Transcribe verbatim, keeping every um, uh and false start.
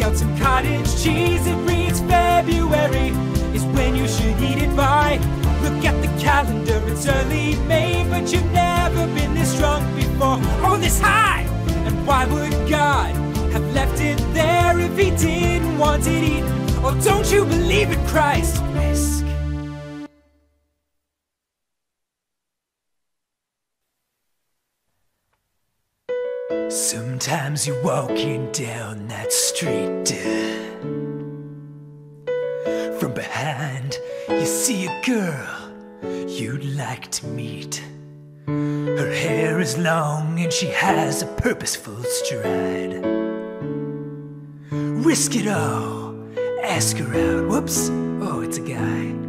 out some cottage cheese. It reads February is when you should eat it by. Look at the calendar, it's early May, but you've never been this drunk before, or this high. And why would God have left it there if he didn't want it eaten? Oh, don't you believe in Christ? Risk. Sometimes you're walking down that street, from behind you see a girl you'd like to meet. Her hair is long and she has a purposeful stride. Risk it all, ask her out. Whoops, oh, it's a guy.